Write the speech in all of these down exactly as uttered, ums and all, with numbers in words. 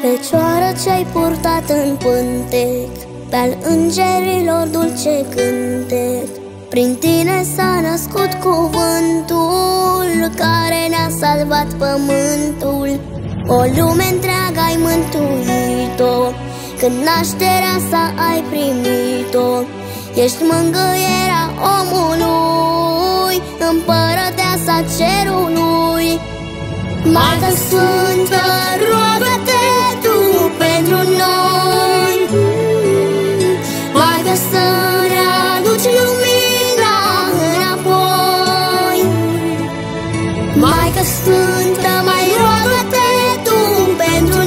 Fecioară ce-ai purtat în pântec, pe-al îngerilor dulce cântec. Prin tine s-a născut cuvântul care ne-a salvat pământul. O lume întreagă ai mântuit-o, când nașterea sa ai primit-o. Ești mângâierea omului, împărăteasa cerului. Maică Sfântă, roagă-te tu pentru noi. Maică, să ne aduci lumina înapoi. Maică Sfântă, mai roagă-te tu pentru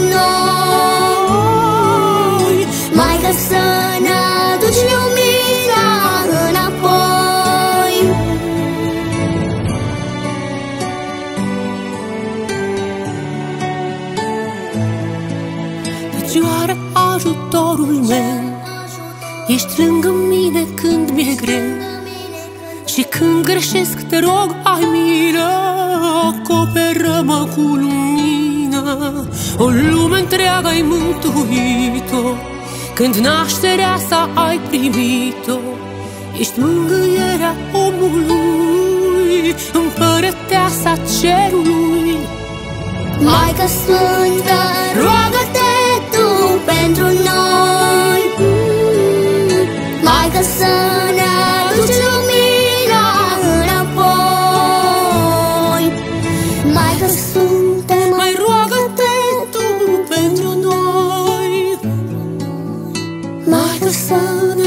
noi. Maică, să ne aduci lumina înapoi. Fecioară, ajutorul meu, ești lângă mine când mi-e greu. Și când greșesc, te rog, ai milă, acoperă-mă cu lumină. O lume întreagă ai mântuit-o, când nașterea sa ai primit-o. Ești mângâierea omului, împărăteasa cerului. Maică Sfântă, roagă-te tu pentru noi. Maică, să ne aduci lumina înapoi. Maică Sfântă, Mai roagă-te tu pentru noi. Maică, să ne